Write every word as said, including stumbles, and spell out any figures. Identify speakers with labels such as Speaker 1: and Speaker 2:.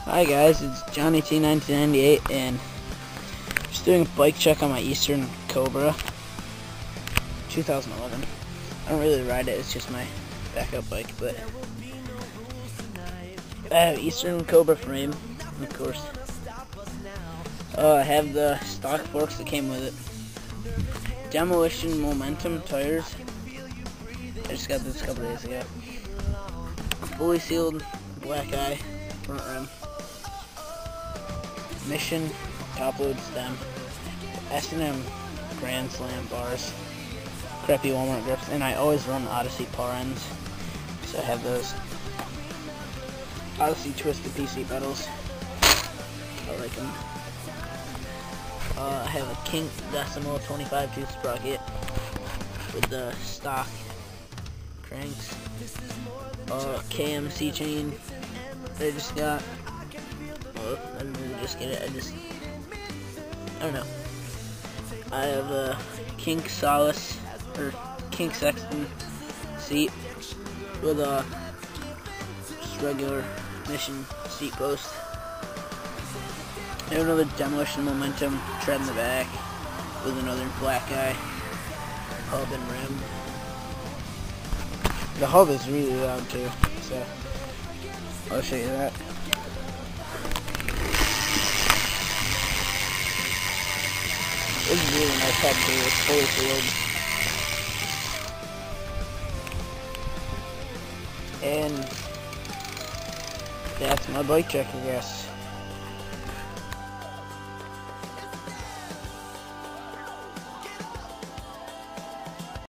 Speaker 1: Hi guys, it's Johnny T nineteen ninety-eight and just doing a bike check on my Eastern Cobra two thousand eleven. I don't really ride it, it's just my backup bike, but I have Eastern Cobra frame, of course. Uh, I have the stock forks that came with it. Demolition Momentum tires. I just got this a couple days ago. Fully sealed black eye front rim. Mission top load stem. S and M Grand Slam bars. Crappy Walmart grips, and I always run Odyssey par ends, so I have those. Odyssey Twisted P C pedals. I like them. Uh, I have a Kink Decimal twenty-five tooth sprocket with the stock cranks. Uh, K M C chain that I just got. Well, I didn't really just get it, I just, I don't know. I have a Kink Solace, or Kink Sexton seat with a just regular Mission seat post. I have another Demolition Momentum tread in the back with another black eye hub and rim. The hub is really loud too, so I'll show you that. This is really nice hub too, it's fully sealed. And that's my bike check, I guess.